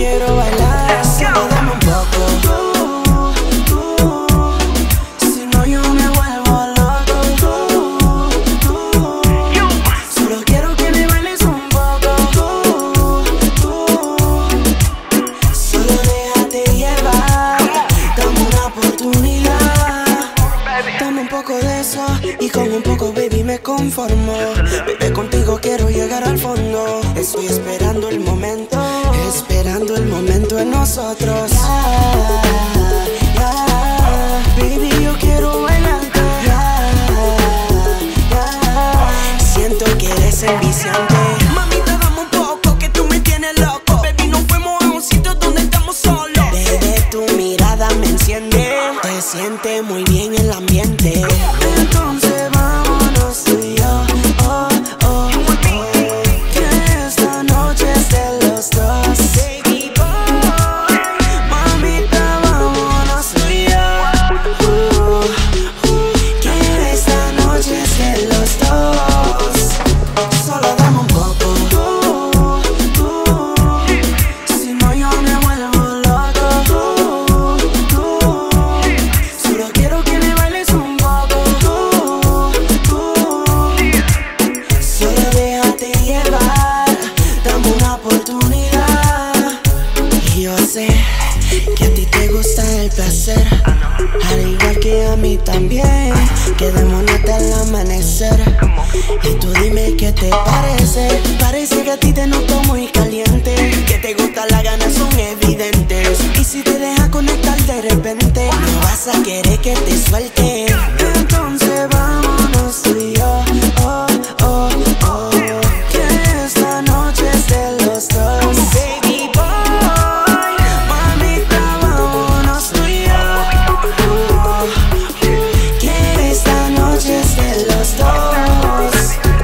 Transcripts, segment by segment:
quiero bailar, solo dame un poco. Si no yo me vuelvo loco. Solo quiero que me bailes un poco. Solo déjate llevar, dame una oportunidad. Dame un poco de eso y con un poco, baby, me conformo. Bebé, contigo quiero llegar al fondo. Estoy esperando el momento en nosotros. Baby, yo quiero bailarte. Siento que eres enviciante. Mamita, dame un poco que tú me tienes loco. Baby, nos fuimos a un sitio donde estamos solos. Bebé, tu mirada me enciende. Te siente muy bien el ambiente. Entonces vámonos tú y yo. Que esta noche es de los dos. Baby boy, mamita, vámonos tú y yo. Que esta noche es de los dos. Solo dame un poco. Si no yo me vuelvo loco. Solo quiero que me bailes un poco. Solo déjate llevar, dame una oportunidad. Y yo sé que a ti te gusta el placer, al igual que a mí también. Quedémonos hasta el amanecer. Y tú dime qué te parece. Parece que a ti te noto muy caliente, que te gusta, las ganas son evidentes. Y si te deja conectar de repente, no vas a querer que te suelte. Entonces vámonos tú y yo. Que esta noche es de los dos. Baby boy, mamita, vámonos tú y yo. Que esta noche es de los dos.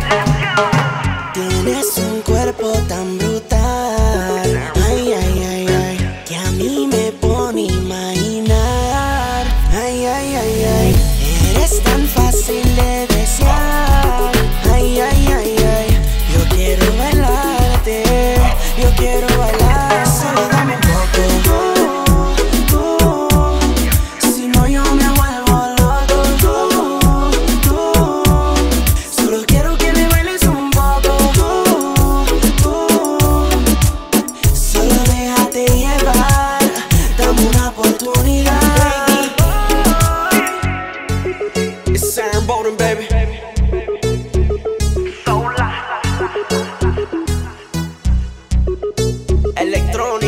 Tienes un cuerpo tan brutal, ay, ay, ay, ay, que a mí me pone a imaginar. Ay, ay, ay, ay, eres tan fácil de desear. Ay, ay, ay, ay, yo quiero bailarte, yo quiero bailar. Solo dame un poco. Si no yo me vuelvo loco. Solo quiero que me bailes un poco. Solo déjate llevar, dame una oportunidad. It's Sam Bowden, baby. Electrónica.